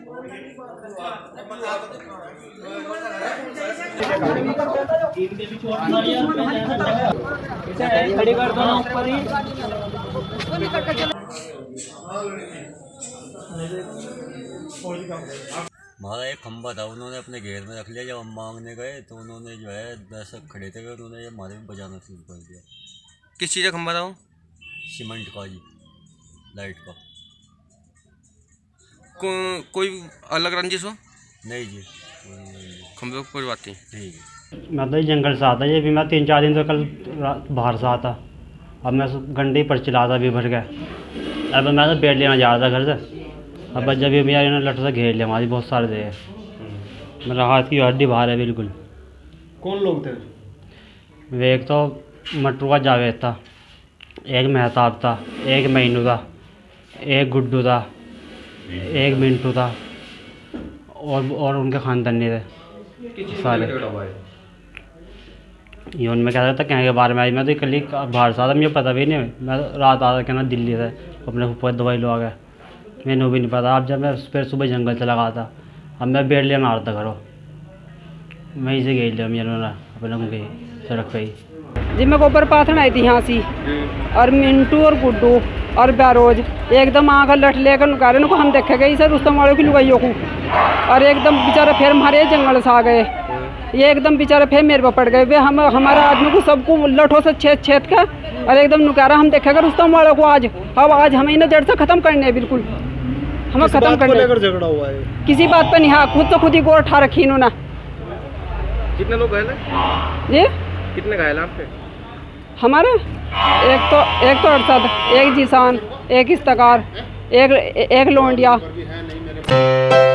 खड़ी कर दो ऊपर ही। हमारा एक खंबा था, उन्होंने अपने घेर में रख लिया। जब हम मांगने गए तो उन्होंने जो है 10 खड़े थे, उन्होंने ये हमारे में बजाना शुरू कर दिया। किस चीज़ का खंबा था वो? सीमेंट का जी, लाइट का। कोई अलग रंजिश हो? नहीं जी, खंबे को कोई बात नहीं। ठीक है। मैं तो जंगल से आता, ये भी मैं 3-4 दिन तो कल बाहर से आता। अब मैं घंटे पर चला था, अभी भर गया। अब मैं तो बेड लेना जा रहा था घर से। अब जब भी मेरा लट से घेर लिया, हमारी बहुत सारे थे। मेरा हाथ की हड्डी बाहर है बिल्कुल। कौन लोग थे? वे एक तो मटरू का जावेद था, एक महताब था, एक मैनू था, एक गुड्डू था, एक मिंटू था और उनके ख़ानदानी थे सारे। ये उनमें क्या था कहने के बारे में आई। मैं तो कल ही बाहर से आता, मुझे पता भी नहीं। मैं रात आ रहा कहना दिल्ली से अपने ऊपर दवाई लो आ गया, मैंने भी नहीं पता। अब जब मैं फिर सुबह जंगल से लगा था, अब मैं बेड लेना आ रहा था घरों, वहीं से गई लिया मेरा अपने गई सड़क पे ही जी। मैं गोबर पाथन आई थी यहाँ से, और मिंटू और गुड्डू और बैरोज एकदम आँख लट लेकर नुकारे को हम देखे गए सर रुस्तम वालों की लुगाइयों को, और एकदम बेचारे फिर हमारे जंगल से आ गए। ये एकदम बेचारे फिर मेरे पर पड़ गए। वे हम हमारा आदमी को सबको लठों से छेद का, और एकदम नुकारा हम देखेगा रुस्तम वालों को आज। अब आज हमें इन्हें जड़ से ख़त्म करने है, बिल्कुल हमें ख़त्म करने। झगड़ा हुआ है किसी बात पर नहीं। हाँ, खुद तो खुद ही गोर उठा रखी इन्होंने। कितने लोग घायल हैं? जी कितने घायल हैं आपके? हमारे एक तो अरसद, एक जीसान, एक इस्तकार, एक लोंडिया।